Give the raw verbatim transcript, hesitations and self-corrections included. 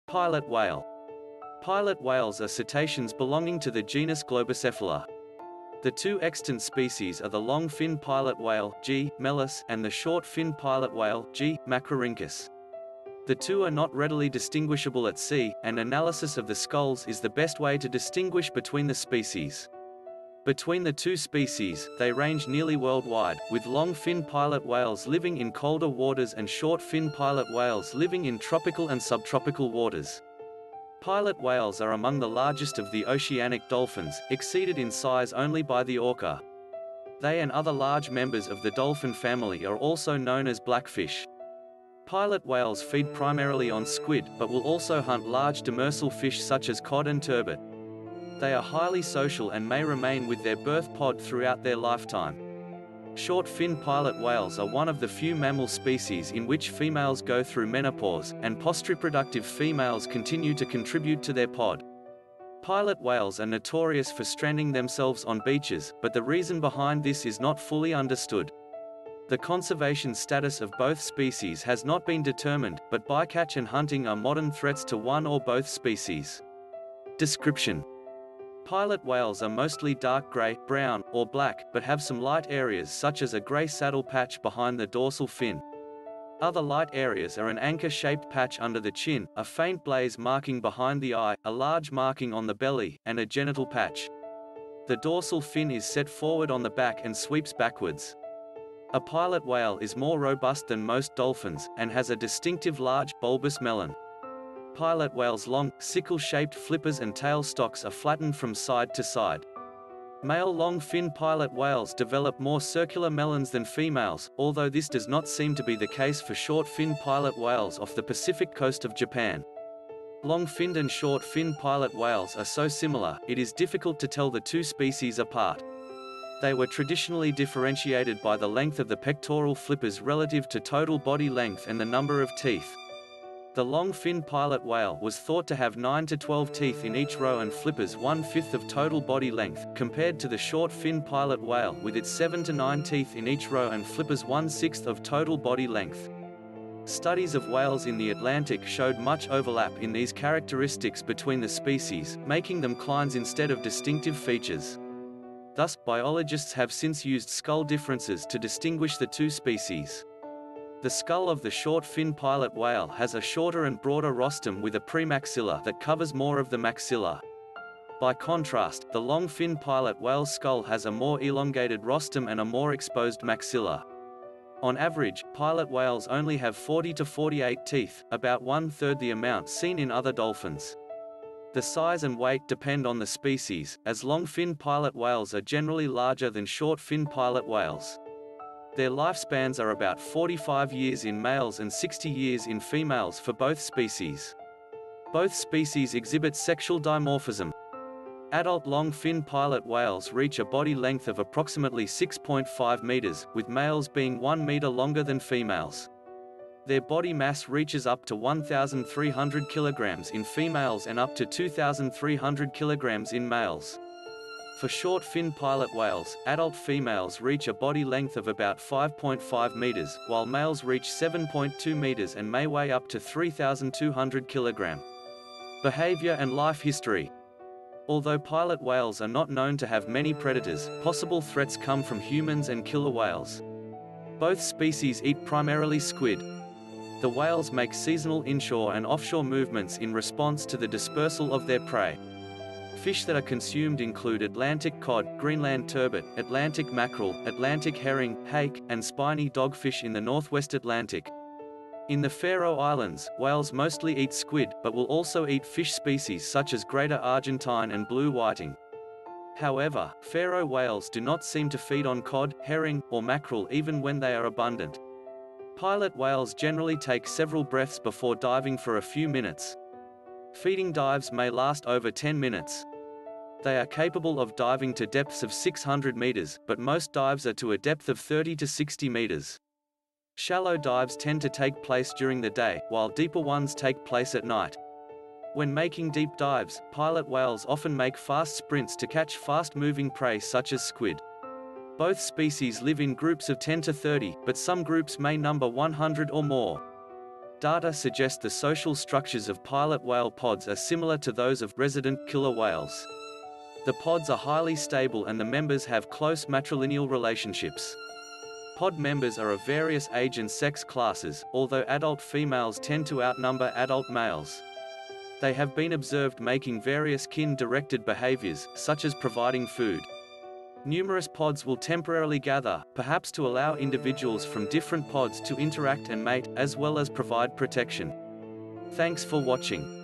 Pilot whale. Pilot whales are cetaceans belonging to the genus Globicephala. The two extant species are the long-fin pilot whale, G. mellis, and the short-fin pilot whale, G. macrorhynchus. The two are not readily distinguishable at sea, and analysis of the skulls is the best way to distinguish between the species. Between the two species, they range nearly worldwide, with long-fin pilot whales living in colder waters and short-fin pilot whales living in tropical and subtropical waters. Pilot whales are among the largest of the oceanic dolphins, exceeded in size only by the orca. They and other large members of the dolphin family are also known as blackfish. Pilot whales feed primarily on squid, but will also hunt large demersal fish such as cod and turbot. They are highly social and may remain with their birth pod throughout their lifetime. Short-fin pilot whales are one of the few mammal species in which females go through menopause, and post-reproductive females continue to contribute to their pod. Pilot whales are notorious for stranding themselves on beaches, but the reason behind this is not fully understood. The conservation status of both species has not been determined, but bycatch and hunting are modern threats to one or both species. Description: pilot whales are mostly dark gray, brown, or black, but have some light areas such as a gray saddle patch behind the dorsal fin. Other light areas are an anchor-shaped patch under the chin, a faint blaze marking behind the eye, a large marking on the belly, and a genital patch. The dorsal fin is set forward on the back and sweeps backwards. A pilot whale is more robust than most dolphins, and has a distinctive large, bulbous melon. Pilot whales' long, sickle-shaped flippers and tail stalks are flattened from side to side. Male long-fin pilot whales develop more circular melons than females, although this does not seem to be the case for short-fin pilot whales off the Pacific coast of Japan. Long-finned and short-fin pilot whales are so similar, it is difficult to tell the two species apart. They were traditionally differentiated by the length of the pectoral flippers relative to total body length and the number of teeth. The long-fin pilot whale was thought to have nine to twelve teeth in each row and flippers one-fifth of total body length, compared to the short-fin pilot whale with its seven to nine teeth in each row and flippers one-sixth of total body length. Studies of whales in the Atlantic showed much overlap in these characteristics between the species, making them clines instead of distinctive features. Thus, biologists have since used skull differences to distinguish the two species. The skull of the short-fin pilot whale has a shorter and broader rostrum with a premaxilla that covers more of the maxilla. By contrast, the long-fin pilot whale's skull has a more elongated rostrum and a more exposed maxilla. On average, pilot whales only have forty to forty-eight teeth, about one-third the amount seen in other dolphins. The size and weight depend on the species, as long-fin pilot whales are generally larger than short-fin pilot whales. Their lifespans are about forty-five years in males and sixty years in females for both species. Both species exhibit sexual dimorphism. Adult long-fin pilot whales reach a body length of approximately six point five meters, with males being one meter longer than females. Their body mass reaches up to one thousand three hundred kilograms in females and up to two thousand three hundred kilograms in males. For short-fin pilot whales, adult females reach a body length of about five point five meters, while males reach seven point two meters and may weigh up to three thousand two hundred kilograms. Behavior and life history. Although pilot whales are not known to have many predators, possible threats come from humans and killer whales. Both species eat primarily squid. The whales make seasonal inshore and offshore movements in response to the dispersal of their prey. Fish that are consumed include Atlantic cod, Greenland turbot, Atlantic mackerel, Atlantic herring, hake, and spiny dogfish in the northwest Atlantic. In the Faroe Islands, whales mostly eat squid, but will also eat fish species such as greater Argentine and blue whiting. However, Faroe whales do not seem to feed on cod, herring, or mackerel even when they are abundant. Pilot whales generally take several breaths before diving for a few minutes. Feeding dives may last over ten minutes. They are capable of diving to depths of six hundred meters, but most dives are to a depth of thirty to sixty meters. Shallow dives tend to take place during the day, while deeper ones take place at night. When making deep dives, pilot whales often make fast sprints to catch fast-moving prey such as squid. Both species live in groups of ten to thirty, but some groups may number one hundred or more. Data suggest the social structures of pilot whale pods are similar to those of resident killer whales. The pods are highly stable and the members have close matrilineal relationships. Pod members are of various age and sex classes, although adult females tend to outnumber adult males. They have been observed making various kin-directed behaviors, such as providing food. Numerous pods will temporarily gather, perhaps to allow individuals from different pods to interact and mate, as well as provide protection. Thanks for watching.